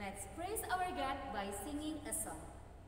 Let's praise our God by singing a song.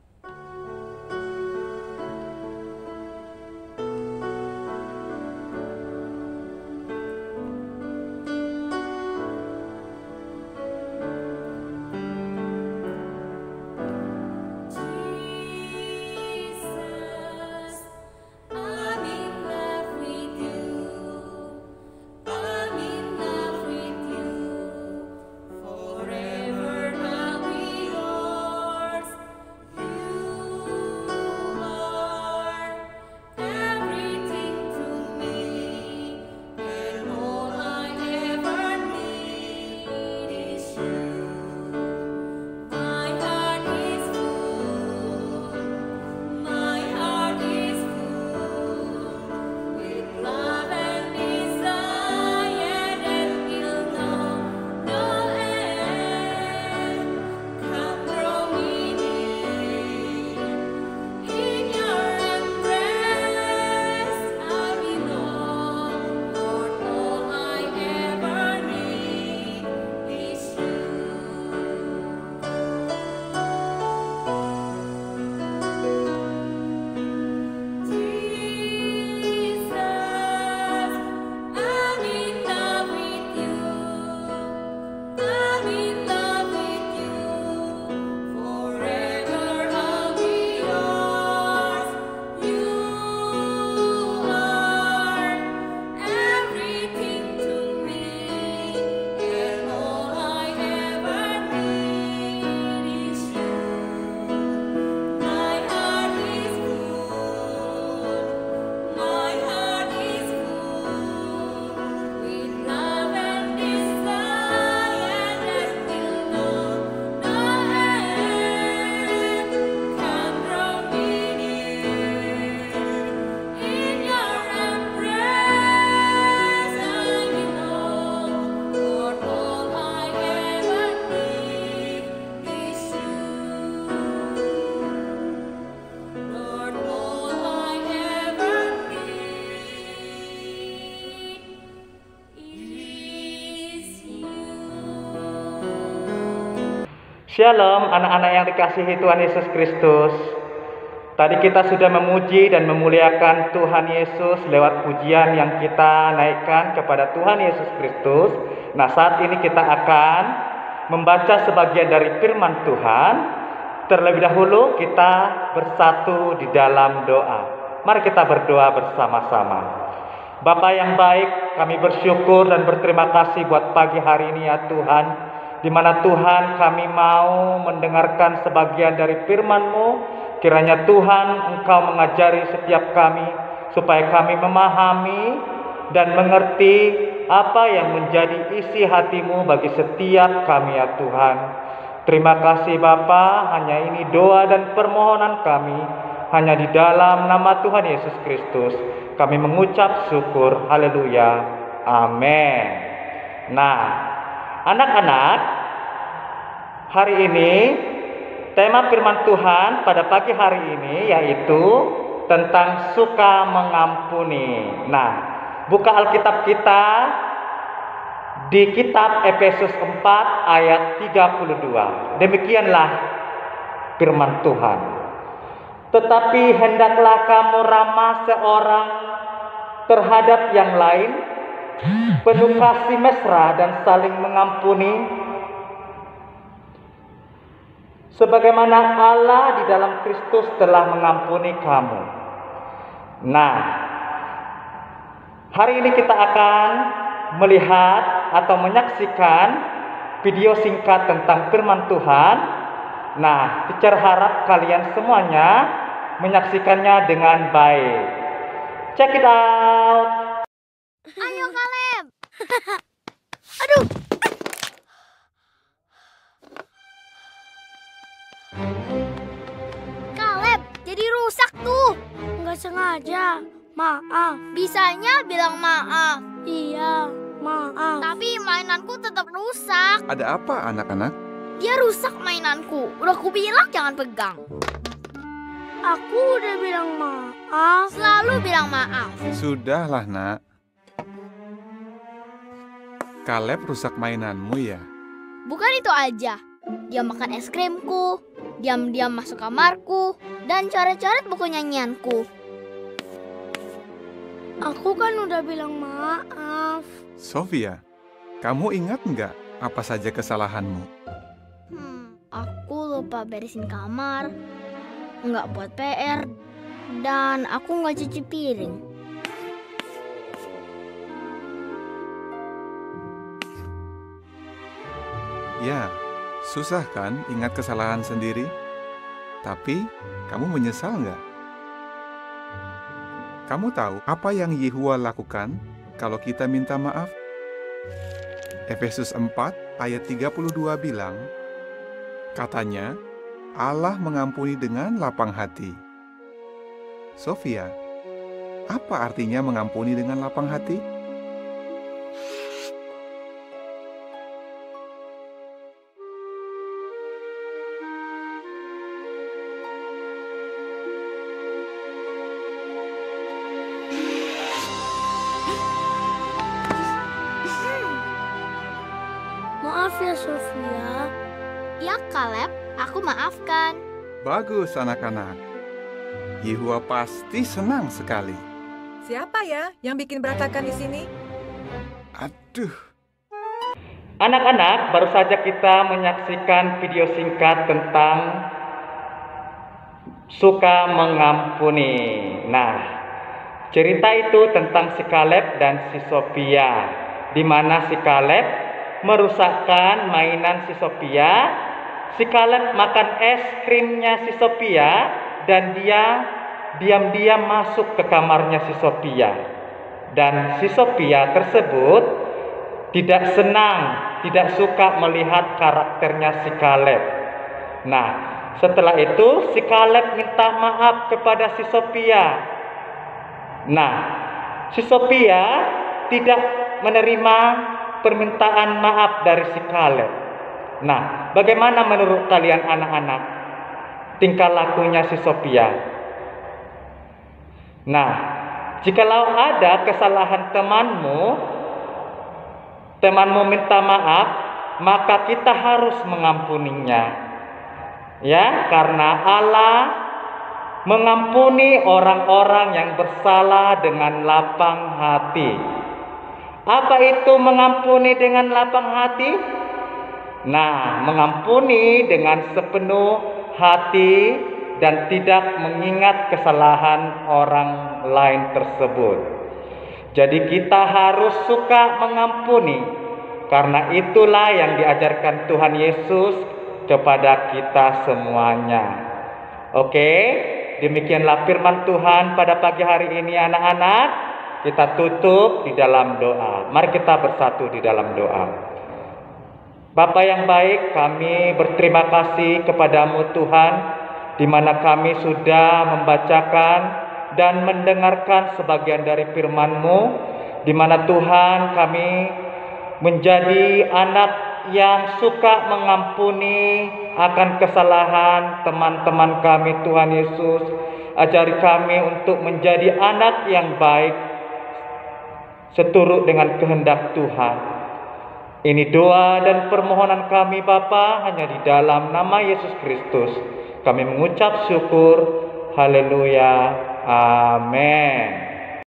Shalom anak-anak yang dikasihi Tuhan Yesus Kristus. Tadi kita sudah memuji dan memuliakan Tuhan Yesus lewat pujian yang kita naikkan kepada Tuhan Yesus Kristus. Nah, saat ini kita akan membaca sebagian dari firman Tuhan. Terlebih dahulu kita bersatu di dalam doa. Mari kita berdoa bersama-sama. Bapa yang baik, kami bersyukur dan berterima kasih buat pagi hari ini ya Tuhan, di mana Tuhan kami mau mendengarkan sebagian dari firman-Mu. Kiranya Tuhan Engkau mengajari setiap kami supaya kami memahami dan mengerti apa yang menjadi isi hati-Mu bagi setiap kami ya Tuhan. Terima kasih Bapa, hanya ini doa dan permohonan kami, hanya di dalam nama Tuhan Yesus Kristus kami mengucap syukur. Haleluya. Amin. Nah, anak-anak, hari ini tema firman Tuhan pada pagi hari ini yaitu tentang suka mengampuni. Nah, buka Alkitab kita di kitab Efesus 4 ayat 32. Demikianlah firman Tuhan. Tetapi hendaklah kamu ramah seorang terhadap yang lain, penuh kasih mesra dan saling mengampuni, sebagaimana Allah di dalam Kristus telah mengampuni kamu. Nah, hari ini kita akan melihat atau menyaksikan video singkat tentang firman Tuhan. Nah, teacher harap kalian semuanya menyaksikannya dengan baik. Check it out. Ayo Kaleb. Aduh. Kaleb, jadi rusak tuh. Nggak sengaja. Maaf. Bisanya bilang maaf. Iya, maaf. Tapi mainanku tetap rusak. Ada apa anak-anak? Dia rusak mainanku. Udah aku bilang jangan pegang. Aku udah bilang maaf. Selalu bilang maaf. Sudahlah nak. Kaleb rusak mainanmu ya? Bukan itu aja. Dia makan es krimku, diam-diam masuk kamarku, dan coret-coret buku nyanyianku. Aku kan udah bilang maaf. Sofia, kamu ingat nggak apa saja kesalahanmu? Aku lupa beresin kamar, nggak buat PR, dan aku nggak cuci piring. Ya, susah kan ingat kesalahan sendiri? Tapi, kamu menyesal nggak? Kamu tahu apa yang Yehua lakukan kalau kita minta maaf? Efesus 4 ayat 32 bilang, katanya, Allah mengampuni dengan lapang hati. Sofia, apa artinya mengampuni dengan lapang hati? Maaf ya Sofia. Ya Kaleb, aku maafkan. Bagus anak-anak. Yehua pasti senang sekali. Siapa ya yang bikin berantakan di sini? Aduh. Anak-anak, baru saja kita menyaksikan video singkat tentang suka mengampuni. Nah, cerita itu tentang si Kaleb dan si Sofia, di mana si Kaleb merusakkan mainan si Sofia. Si Kaleb makan es krimnya si Sofia dan dia diam-diam masuk ke kamarnya si Sofia. Dan si Sofia tersebut tidak senang, tidak suka melihat karakternya si Kaleb. Nah, setelah itu si Kaleb minta maaf kepada si Sofia. Nah, si Sofia tidak menerima permintaan maaf dari si Kaleb. Nah, bagaimana menurut kalian anak-anak tingkah lakunya si Sofia? Nah, jikalau ada kesalahan temanmu minta maaf, maka kita harus mengampuninya. Ya, karena Allah mengampuni orang-orang yang bersalah dengan lapang hati. Apa itu mengampuni dengan lapang hati? Nah, mengampuni dengan sepenuh hati dan tidak mengingat kesalahan orang lain tersebut. Jadi kita harus suka mengampuni, karena itulah yang diajarkan Tuhan Yesus kepada kita semuanya. Oke, demikianlah firman Tuhan pada pagi hari ini anak-anak. Kita tutup di dalam doa. Mari kita bersatu di dalam doa. Bapa yang baik, kami berterima kasih kepadamu Tuhan, di mana kami sudah membacakan dan mendengarkan sebagian dari firman-Mu, di mana Tuhan kami menjadi anak yang suka mengampuni akan kesalahan teman-teman kami. Tuhan Yesus, ajari kami untuk menjadi anak yang baik seturut dengan kehendak Tuhan. Ini doa dan permohonan kami Bapa, hanya di dalam nama Yesus Kristus kami mengucap syukur. Haleluya. Amin.